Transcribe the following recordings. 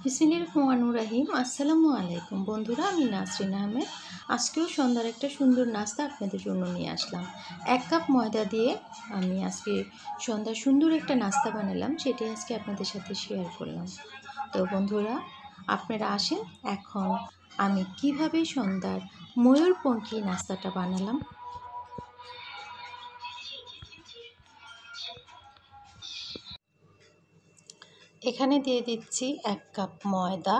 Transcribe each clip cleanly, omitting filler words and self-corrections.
বিসমিল্লাহির আসসালামু আলাইকুম বন্ধুরা, আমি নাসরিন আহমেদ। আজকেও সন্ধ্যার একটা সুন্দর নাস্তা আপনাদের জন্য নিয়ে আসলাম। 1 কাপ ময়দা দিয়ে আমি আজকে সন্ধ্যার সুন্দর একটা নাস্তা বানালাম, সেটি আজকে আপনাদের সাথে শেয়ার করলাম। তো বন্ধুরা, আপনারা আসেন, এখন আমি কিভাবে সন্ধ্যার ময়ূরপঙ্খী নাস্তাটা বানালাম। এখানে দিয়ে দিচ্ছি 1 কাপ ময়দা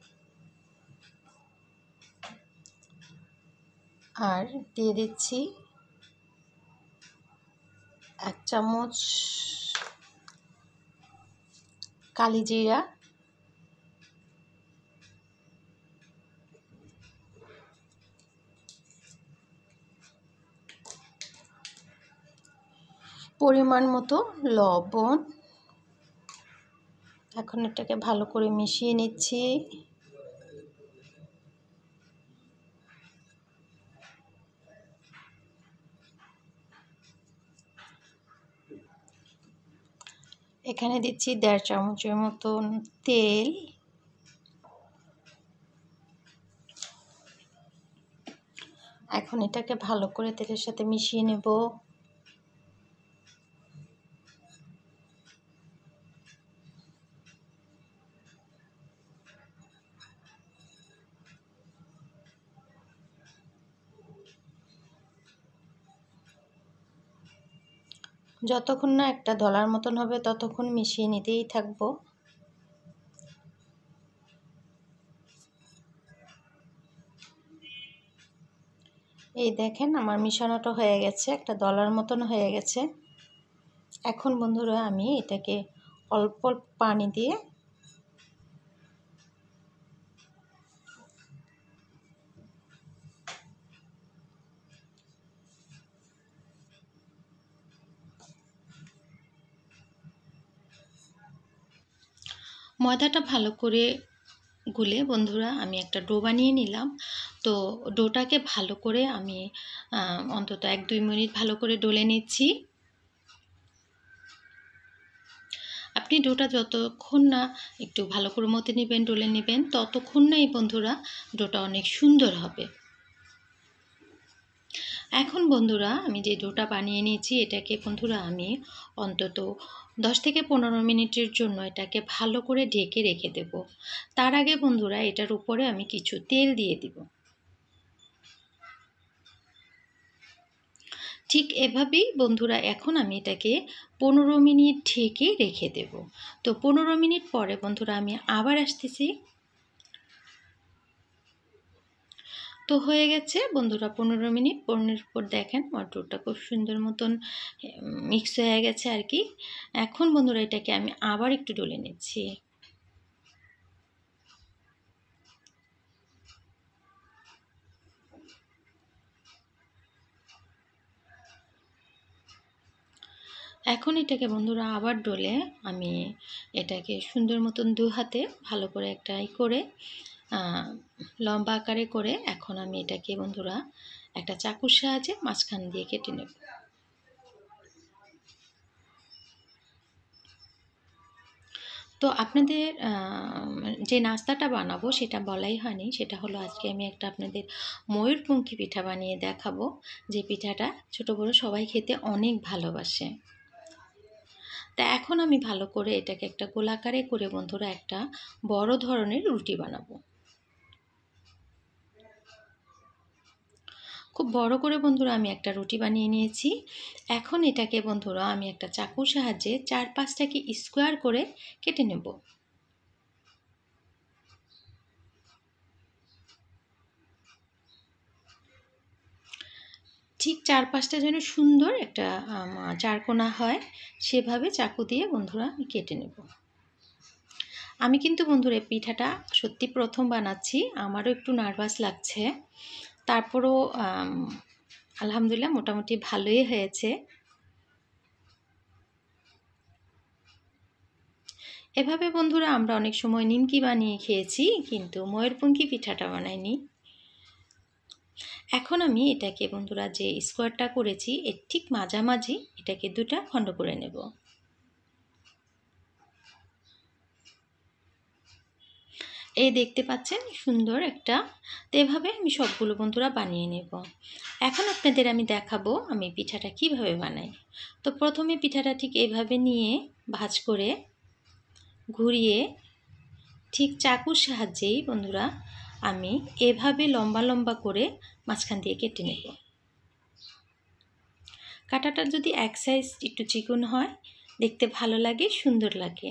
আর দিয়ে দিচ্ছি 1 চামচ কালি জিরা, পরিমাণ মতো লবণ। এখন এটাকে ভালো করে মিশিয়ে নিচ্ছি। এখানে দিচ্ছি 1.5 চামচের মতন তেল। এখন এটাকে ভালো করে তেলের সাথে মিশিয়ে নেব। যতক্ষণ না একটা দলার মতন হবে ততক্ষণ মিশিয়ে নিতেই থাকবো। এই দেখেন, আমার মিশানোটা হয়ে গেছে, একটা দলার মতন হয়ে গেছে। এখন বন্ধুরা, আমি এটাকে অল্প অল্প পানি দিয়ে ময়দাটা ভালো করে গুলে বন্ধুরা আমি একটা ডো বানিয়ে নিলাম। তো ডোটাকে ভালো করে আমি অন্তত 1-2 মিনিট ভালো করে ডলে নিচ্ছি। আপনি ডোটা যতক্ষণ না একটু ভালো করে মতে নেবেন, ডলে নেবেন, ততক্ষণ না এই বন্ধুরা ডোটা অনেক সুন্দর হবে। এখন বন্ধুরা, আমি যে ডোটা বানিয়ে নিয়েছি এটাকে বন্ধুরা আমি অন্তত 10 থেকে 15 মিনিটের জন্য এটাকে ভালো করে ঢেকে রেখে দেব। তার আগে বন্ধুরা, এটার উপরে আমি কিছু তেল দিয়ে দিব। ঠিক এভাবেই বন্ধুরা এখন আমি এটাকে 15 মিনিট ঢেকে রেখে দেব। তো 15 মিনিট পরে বন্ধুরা আমি আবার আসতেছি। তো হয়ে গেছে বন্ধুরা 15 মিনিট। 15 মিনিট পর দেখেন আমার ডোটা খুব সুন্দর মতন মিক্স হয়ে গেছে আর কি। এখন বন্ধুরা এটাকে আমি আবার একটু ডলে নিচ্ছি। এখন এটাকে বন্ধুরা আবার ডলে আমি এটাকে সুন্দর মতন 2 হাতে ভালো করে একটা করে লম্বা আকারে করে এখন আমি এটাকে বন্ধুরা একটা চাকুর সাহায্যে মাঝখান দিয়ে কেটে নেব। তো আপনাদের যে নাস্তাটা বানাবো সেটা বলাই হয়নি, সেটা হলো আজকে আমি একটা আপনাদের ময়ূরপঙ্খী পিঠা বানিয়ে দেখাবো, যে পিঠাটা ছোট বড় সবাই খেতে অনেক ভালোবাসে। তা এখন আমি ভালো করে এটাকে একটা গোলাকারে করে বন্ধুরা একটা বড় ধরনের রুটি বানাবো। খুব বড় করে বন্ধুরা আমি একটা রুটি বানিয়ে নিয়েছি। এখন এটাকে বন্ধুরা আমি একটা চাকুর সাহায্যে 4-5টাকে স্কোয়ার করে কেটে নেব। ঠিক 4-5টা যেন সুন্দর একটা চারকোনা হয় সেভাবে চাকু দিয়ে বন্ধুরা আমি কেটে নেব। আমি কিন্তু বন্ধুরা এই পিঠাটা সত্যি প্রথম বানাচ্ছি, আমারও একটু নার্ভাস লাগছে, তারপরও আলহামদুলিল্লাহ মোটামুটি ভালোই হয়েছে। এভাবে বন্ধুরা আমরা অনেক সময় নিমকি বানিয়ে খেয়েছি, কিন্তু ময়ূরপঙ্খী পিঠাটা বানাইনি। এখন আমি এটাকে বন্ধুরা যে স্কোয়ারটা করেছি এর ঠিক মাঝামাঝি এটাকে 2টা খণ্ড করে নেব। এই দেখতে পাচ্ছেন সুন্দর একটা। তো এভাবে আমি সবগুলো বন্ধুরা বানিয়ে নেব। এখন আপনাদের আমি দেখাবো আমি পিঠাটা কিভাবে বানাই। তো প্রথমে পিঠাটা ঠিক এইভাবে নিয়ে ভাঁজ করে ঘুরিয়ে ঠিক চাকুর সাহায্যেই বন্ধুরা আমি এভাবে লম্বা লম্বা করে মাঝখান দিয়ে কেটে নেব। কাটাটা যদি এক সাইজ একটু চিকন হয়, দেখতে ভালো লাগে, সুন্দর লাগে।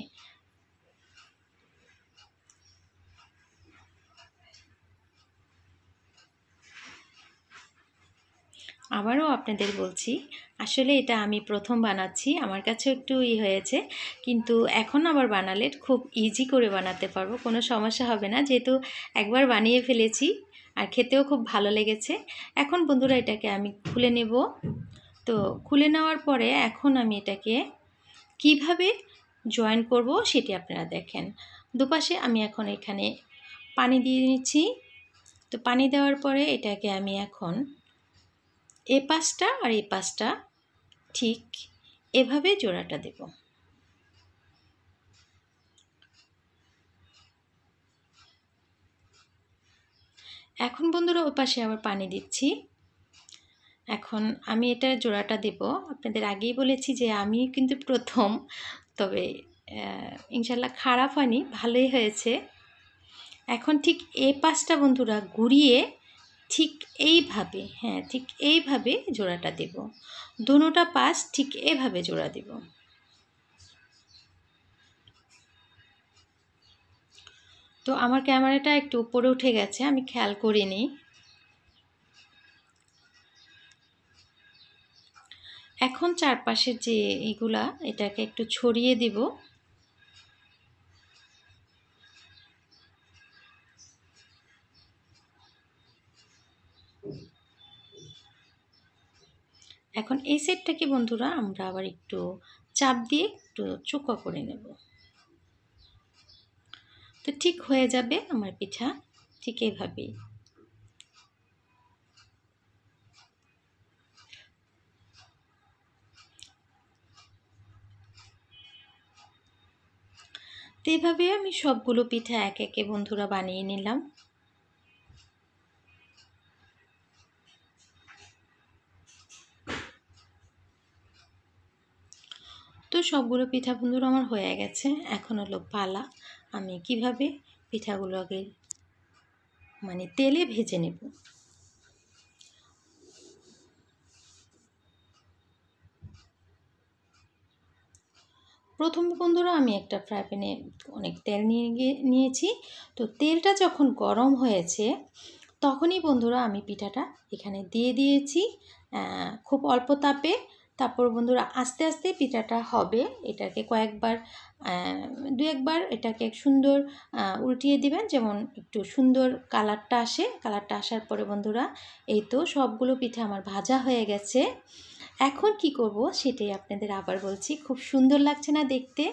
আবারও আপনাদের বলছি, আসলে এটা আমি প্রথম বানাচ্ছি, আমার কাছে একটু হয়েছে, কিন্তু এখন আবার বানালে খুব ইজি করে বানাতে পারবো, কোনো সমস্যা হবে না, যেহেতু একবার বানিয়ে ফেলেছি আর খেতেও খুব ভালো লেগেছে। এখন বন্ধুরা এটাকে আমি খুলে নেব। তো খুলে নেওয়ার পরে এখন আমি এটাকে কিভাবে জয়েন করব সেটি আপনারা দেখেন। দুপাশে আমি এখন এখানে পানি দিয়ে নিচ্ছি। তো পানি দেওয়ার পরে এটাকে আমি এখন এ পাশটা আর এই পাশটা ঠিক এভাবে জোড়াটা দেব। এখন বন্ধুরা ওই পাশে আবার পানি দিচ্ছি। এখন আমি এটা জোড়াটা দেব। আপনাদের আগেই বলেছি যে আমি কিন্তু প্রথম, তবে ইনশাল্লাহ খারাপ হয়নি, ভালোই হয়েছে। এখন ঠিক এই পাশটা বন্ধুরা ঘুরিয়ে ঠিক এইভাবে, হ্যাঁ ঠিক এইভাবে জোড়াটা দেব। দোনোটা পাশ ঠিক এভাবে জোড়া দেব। তো আমার ক্যামেরাটা একটু উপরে উঠে গেছে, আমি খেয়াল করিনি। এখন চারপাশের যে এইগুলা এটাকে একটু ছড়িয়ে দিব। এখন এই সেটটাকে বন্ধুরা আমরা আবার একটু চাপ দিয়ে একটু চোখা করে নেব। তো ঠিক হয়ে যাবে আমার পিঠা, ঠিক এইভাবেই। তো এইভাবে আমি সবগুলো পিঠা এক একে বন্ধুরা বানিয়ে নিলাম। তো সবগুলো পিঠা বন্ধুরা আমার হয়ে গেছে। এখন হলো পালা আমি কিভাবে পিঠাগুলো আগে তেলে ভেজে নেব। প্রথমে বন্ধুরা আমি একটা ফ্রাই প্যানে অনেক তেল নিয়েছি। তো তেলটা যখন গরম হয়েছে তখনই বন্ধুরা আমি পিঠাটা এখানে দিয়ে দিয়েছি খুব অল্প তাপে। তারপর বন্ধুরা আস্তে আস্তে পিঠাটা হবে, এটাকে কয়েকবার দু একবার এটাকে সুন্দর উল্টিয়ে দিবেন, যেমন একটু সুন্দর কালারটা আসে। কালারটা আসার পরে বন্ধুরা এই তো সবগুলো পিঠা আমার ভাজা হয়ে গেছে। এখন কি করব সেটাই আপনাদের আবার বলছি, খুব সুন্দর লাগছে না দেখতে?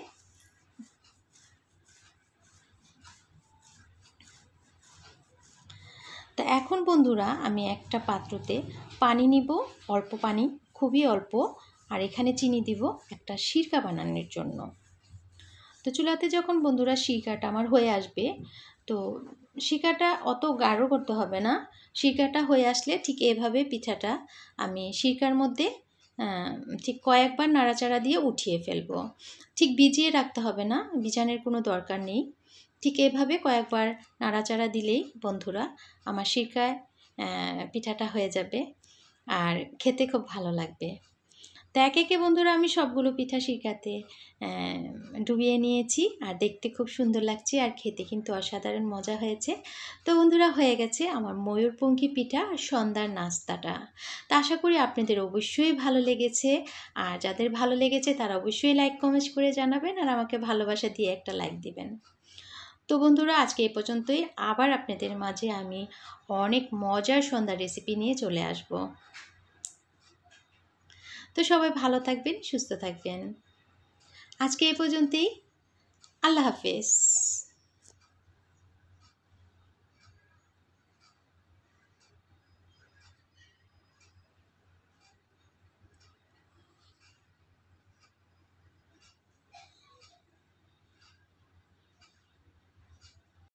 তো এখন বন্ধুরা আমি একটা পাত্রতে পানি নিব, অল্প পানি, খুবই অল্প, আর এখানে চিনি দিব একটা সিরকা বানানোর জন্য। তো চুলাতে যখন বন্ধুরা সিরকাটা আমার হয়ে আসবে, তো সিরকাটা অত গাঢ় করতে হবে না। সিরকাটা হয়ে আসলে ঠিক এভাবে পিঠাটা আমি সিরকার মধ্যে ঠিক কয়েকবার নাড়াচাড়া দিয়ে উঠিয়ে ফেলবো। ঠিক ভিজিয়ে রাখতে হবে না, ভিজানোর কোনো দরকার নেই। ঠিক এভাবে কয়েকবার নাড়াচাড়া দিলেই বন্ধুরা আমার সিরকায় পিঠাটা হয়ে যাবে আর খেতে খুব ভালো লাগবে। তো একে একে বন্ধুরা আমি সবগুলো পিঠা সিরকাতে ডুবিয়ে নিয়েছি, আর দেখতে খুব সুন্দর লাগছে আর খেতে কিন্তু অসাধারণ মজা হয়েছে। তো বন্ধুরা হয়ে গেছে আমার ময়ূরপঙ্খী পিঠা আর সন্ধ্যার নাস্তাটা। তা আশা করি আপনাদের অবশ্যই ভালো লেগেছে, আর যাদের ভালো লেগেছে তারা অবশ্যই লাইক কমেন্ট করে জানাবেন আর আমাকে ভালোবাসা দিয়ে একটা লাইক দিবেন। তো বন্ধুরা আজকে এই পর্যন্তই, আবার আপনাদের মাঝে আমি অনেক মজার সন্ধ্যার রেসিপি নিয়ে চলে আসব। তো সবাই ভালো থাকবেন, সুস্থ থাকবেন। আজকে এই পর্যন্তই। আল্লাহ হাফেজ।